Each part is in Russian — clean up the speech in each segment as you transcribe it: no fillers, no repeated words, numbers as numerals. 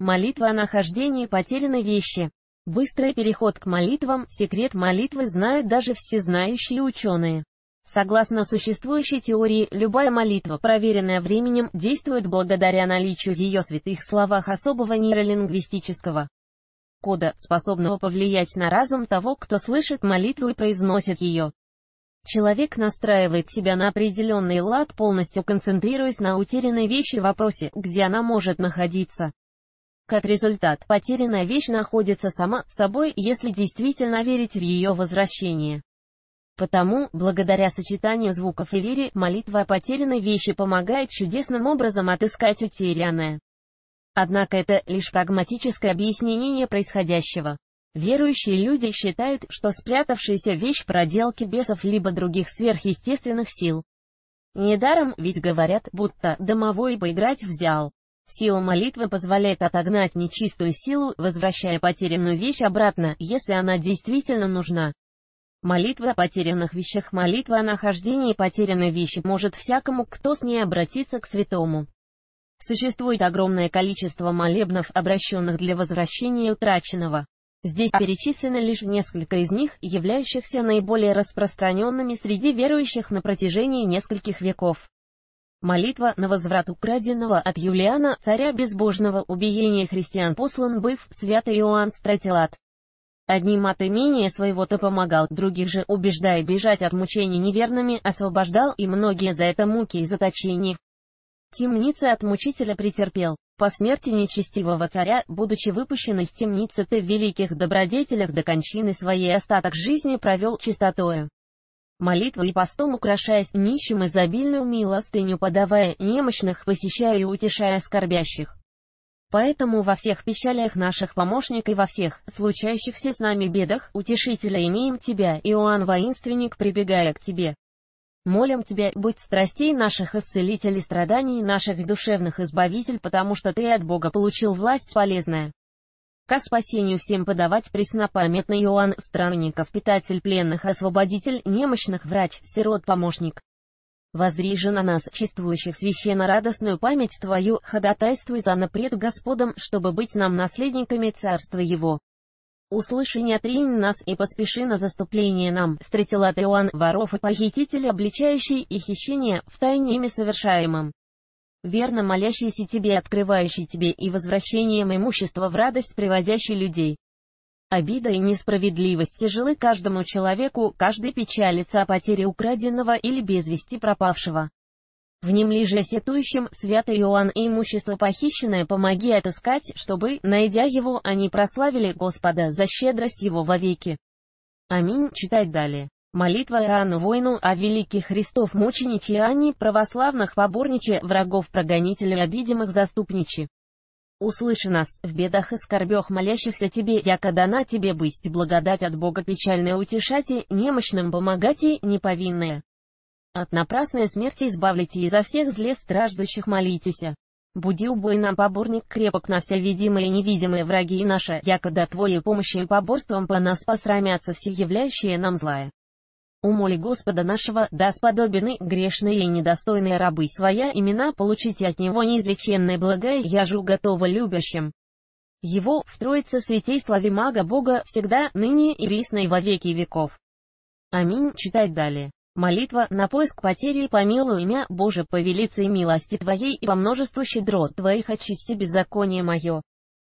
Молитва о нахождении потерянной вещи. Быстрый переход к молитвам. Секрет молитвы знают даже всезнающие ученые. Согласно существующей теории, любая молитва, проверенная временем, действует благодаря наличию в ее святых словах особого нейролингвистического кода, способного повлиять на разум того, кто слышит молитву и произносит ее. Человек настраивает себя на определенный лад, полностью концентрируясь на утерянной вещи в вопросе, где она может находиться. Как результат, потерянная вещь находится сама собой, если действительно верить в ее возвращение. Потому, благодаря сочетанию звуков и вере, молитва о потерянной вещи помогает чудесным образом отыскать утерянное. Однако это лишь прагматическое объяснение происходящего. Верующие люди считают, что спрятавшаяся вещь – проделки бесов либо других сверхъестественных сил. Недаром ведь говорят, будто домовой поиграть взял. Сила молитвы позволяет отогнать нечистую силу, возвращая потерянную вещь обратно, если она действительно нужна. Молитва о потерянных вещах. Молитва о нахождении потерянной вещи может всякому, кто с ней обратится к святому. Существует огромное количество молебнов, обращенных для возвращения утраченного. Здесь перечислены лишь несколько из них, являющихся наиболее распространенными среди верующих на протяжении нескольких веков. Молитва на возврат украденного от Юлиана, царя безбожного, убиения христиан послан быв, святый Иоанн Стратилат. Одним от имения своего-то помогал, других же, убеждая бежать от мучений неверными, освобождал, и многие за это муки и заточения. Темницы от мучителя претерпел. По смерти нечестивого царя, будучи выпущен из темницы, ты в великих добродетелях до кончины своей остаток жизни провел чистотою. Молитвой и постом украшаясь, нищим изобильную милостыню подавая, немощных посещая и утешая скорбящих. Поэтому во всех печалях наших помощник и во всех случающихся с нами бедах, утешителя имеем тебя, Иоанн воинственник, прибегая к тебе. Молим тебя, будь страстей наших исцелитель и страданий наших душевных избавитель, потому что ты от Бога получил власть полезная. Ко спасению всем подавать преснопамятный Иоанн, странников питатель, пленных освободитель, немощных врач, сирот помощник. Воззри же на нас, чествующих священно-радостную память Твою, ходатайствуй за нас пред Господом, чтобы быть нам наследниками Царства Его. Услыши, не отринь нас, и поспеши на заступление нам, Стратилат Иоанн, воров и похититель, обличающий и хищение, втайне ими совершаемым. Верно молящийся тебе, открывающий тебе, и возвращением имущества в радость приводящий людей. Обида и несправедливость тяжелы каждому человеку, каждый печалится о потере украденного или без вести пропавшего. Внемли же сетующим, святый Иоанн, и имущество похищенное помоги отыскать, чтобы, найдя его, они прославили Господа за щедрость его вовеки. Аминь. Читать далее. Молитва Иоанну воину, о великих Христов мучениче Иоанне, православных поборниче, врагов прогонителя обидимых заступниче. Услыши нас, в бедах и скорбях молящихся тебе, яко дана тебе быть благодать от Бога печальная утешати, немощным помогати, неповинная. От напрасной смерти избавлите изо всех зле страждущих молитеся. Буди убой нам поборник крепок на все видимые и невидимые враги и наши, якода Твоей помощью и поборством по нас посрамятся все являющие нам злая. Умоли Господа нашего, да сподобены, грешные и недостойные рабы своя имена, получите от Него неизреченное благое, яжу готово любящим. Его, в Троице святей слави Мага Бога, всегда, ныне и присно и во веки веков. Аминь. Читать далее. Молитва на поиск потери, помилуй имя Боже, по велице и милости Твоей и по множеству щедрот Твоих очисти беззаконие мое.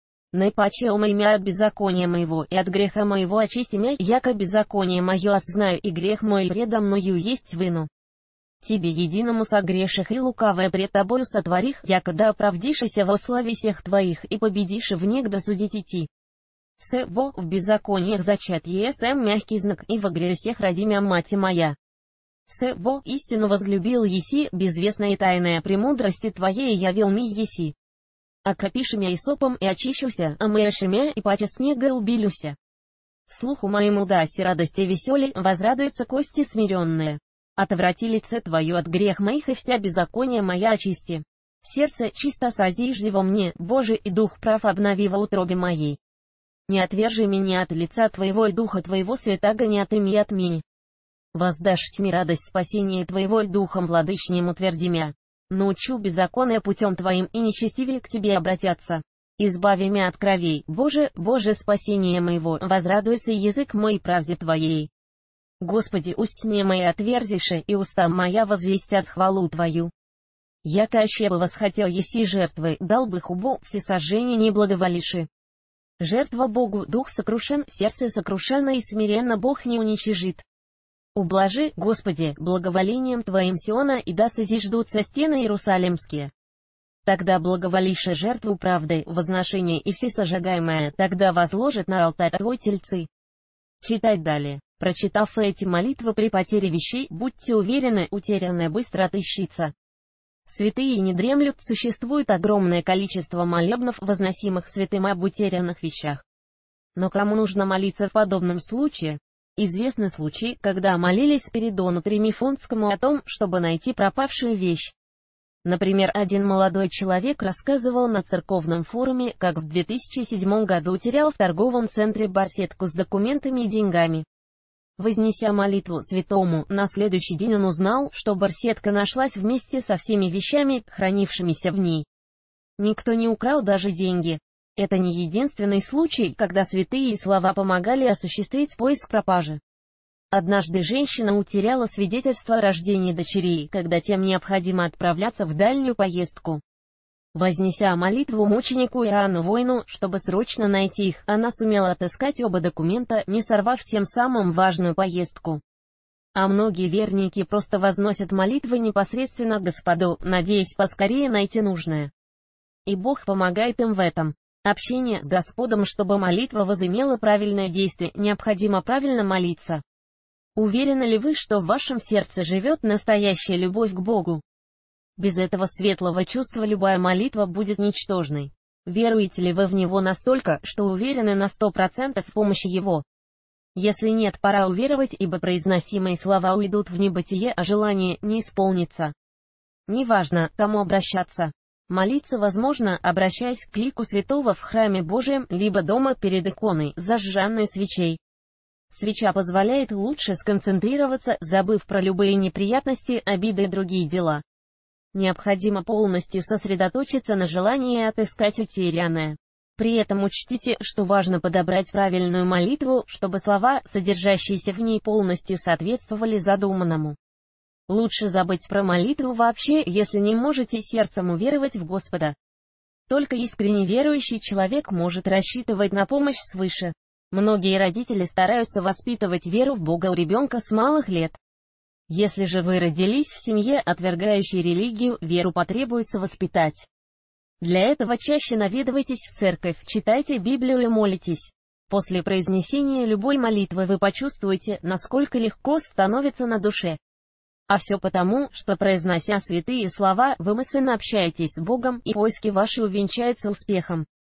Наипаче ума имя от беззакония моего, и от греха моего очисти мя, яко беззаконие мое осзнаю, и грех мой предо мною есть вину. Тебе единому согреших и лукавое пред Тобою сотворих, якода оправдишися во славе всех Твоих, и победишь в негда судить идти. Во в беззакониях зачат есэм мягкий знак, и во грехах роди мя мать моя. Во истину возлюбил еси, безвестная и тайная премудрости Твоей явил ми еси. Окропиши мя исопом и очищуся, омыешь мя и паче снега убелюся. Слуху моему даси радости веселей, возрадуются кости смиренные. Отврати лице Твое от грех моих и вся беззакония моя очисти. Сердце чисто созижди во мне, Боже, и дух прав обнови во утробе моей. Не отвержи меня от лица Твоего и духа Твоего святаго не отыми от меня. Воздашь тьме радость спасения Твоего и духом владычним утверди мя. Научу беззаконие путем Твоим, и нечестивее к Тебе обратятся. Избави мя от кровей, Боже, Боже, спасение моего, возрадуется язык мой правде Твоей. Господи, усть мне мои отверзиши, и уста моя возвестят хвалу Твою. Яко аще бы восхотел еси жертвы, дал бы хубу, всесожжение не благоволиши. Жертва Богу, дух сокрушен, сердце сокрушенно и смиренно Бог не уничижит. Ублажи, Господи, благоволением Твоим Сиона, и да созиждутся стены Иерусалимские. Тогда благоволише жертву правды, возношение и всесожигаемое, тогда возложит на алтарь Твой тельцы. Читать далее. Прочитав эти молитвы при потере вещей, будьте уверены, утерянное быстро отыщется. Святые не дремлют, существует огромное количество молебнов, возносимых святым об утерянных вещах. Но кому нужно молиться в подобном случае? Известны случаи, когда молились Спиридону Тримифонтскому о том, чтобы найти пропавшую вещь. Например, один молодой человек рассказывал на церковном форуме, как в 2007 году утерял в торговом центре барсетку с документами и деньгами. Вознеся молитву святому, на следующий день он узнал, что барсетка нашлась вместе со всеми вещами, хранившимися в ней. Никто не украл даже деньги. Это не единственный случай, когда святые слова помогали осуществить поиск пропажи. Однажды женщина утеряла свидетельство о рождении дочерей, когда тем необходимо отправляться в дальнюю поездку. Вознеся молитву мученику Иоанну Воину, чтобы срочно найти их, она сумела отыскать оба документа, не сорвав тем самым важную поездку. А многие верники просто возносят молитвы непосредственно Господу, надеясь поскорее найти нужное. И Бог помогает им в этом. Общение с Господом. Чтобы молитва возымела правильное действие, необходимо правильно молиться. Уверены ли вы, что в вашем сердце живет настоящая любовь к Богу? Без этого светлого чувства любая молитва будет ничтожной. Веруете ли вы в Него настолько, что уверены на 100% в помощи Его? Если нет, пора уверовать, ибо произносимые слова уйдут в небытие, а желание не исполнится. Неважно, к кому обращаться. Молиться возможно, обращаясь к лику святого в храме Божьем, либо дома перед иконой, зажженной свечей. Свеча позволяет лучше сконцентрироваться, забыв про любые неприятности, обиды и другие дела. Необходимо полностью сосредоточиться на желании отыскать утерянное. При этом учтите, что важно подобрать правильную молитву, чтобы слова, содержащиеся в ней, полностью соответствовали задуманному. Лучше забыть про молитву вообще, если не можете сердцем уверовать в Господа. Только искренне верующий человек может рассчитывать на помощь свыше. Многие родители стараются воспитывать веру в Бога у ребенка с малых лет. Если же вы родились в семье, отвергающей религию, веру потребуется воспитать. Для этого чаще наведывайтесь в церковь, читайте Библию и молитесь. После произнесения любой молитвы вы почувствуете, насколько легко становится на душе. А все потому, что, произнося святые слова, вы мысленно общаетесь с Богом, и поиски ваши увенчаются успехом.